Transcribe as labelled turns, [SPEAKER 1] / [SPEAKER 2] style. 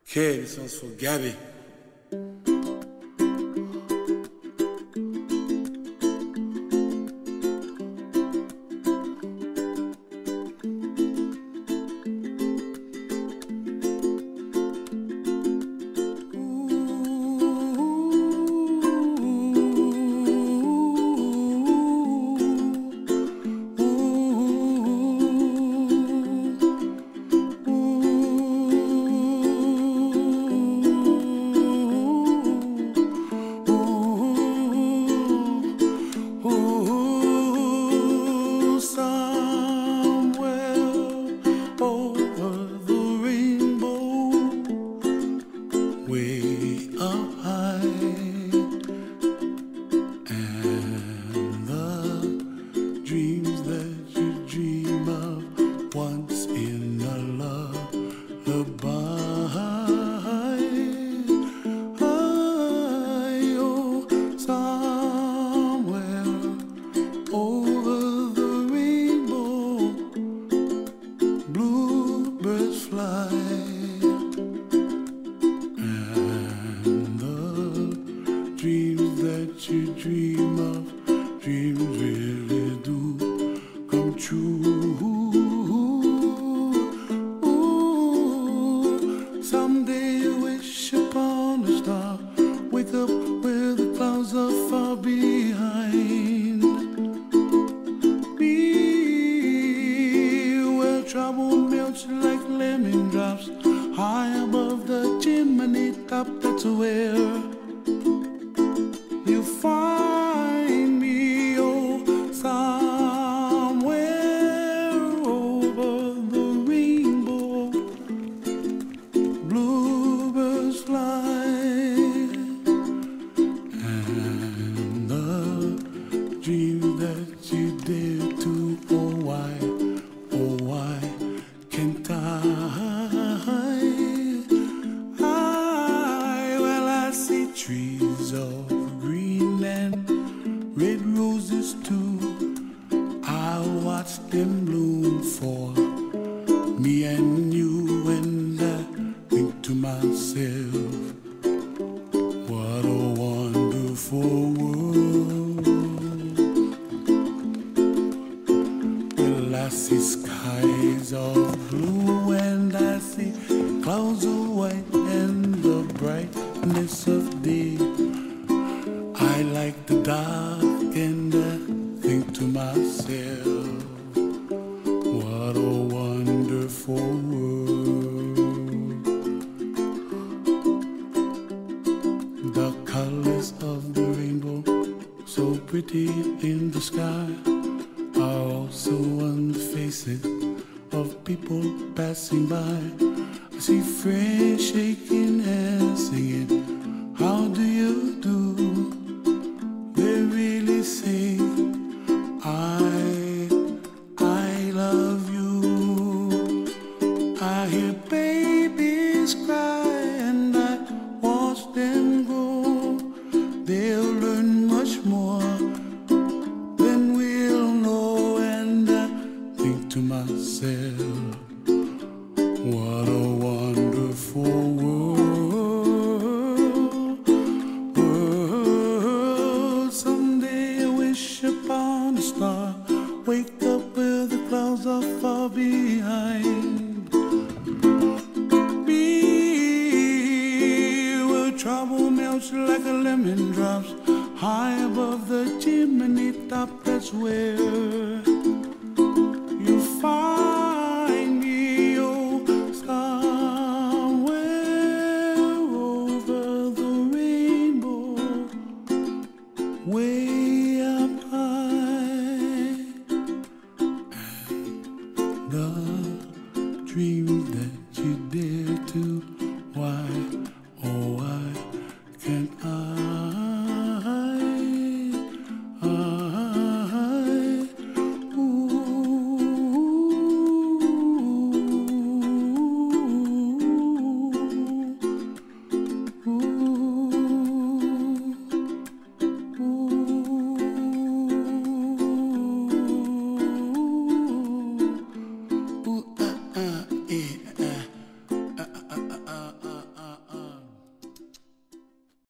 [SPEAKER 1] Okay, this one's for Gabby. Way up high, and the dreams that you dream of once in a lullaby. Oh, somewhere over the rainbow, bluebirds fly. Dreams that you dream of, dreams really do come true. Ooh, someday you wish upon a star, wake up where the clouds are far behind. Be where trouble melts like lemon drops, high above the chimney top. That's where you find me, oh, somewhere over the rainbow, bluebirds fly, and the dreams that you dare to, oh why can't well, I see trees of green and red roses too. I watch them bloom for me and you, and I think to myself, what a wonderful world. Well, I see skies of blue and I see clouds of white and the brightness of day. I like the dark and I think to myself, what a wonderful world. The colors of the rainbow, so pretty in the sky, are also on the faces of people passing by. I see friends shaking hands singing, how do you do? They really say, I love you. I hear babies cry and I watch them grow. They'll learn much more than we'll know, and I think to myself, what a wonderful world. Someday I wish upon a star, wake up where the clouds are far behind. Be where trouble melts like a lemon drops, high above the chimney top. That's where you find me, oh, somewhere over the rainbow, way up high, and the dreams that you dare to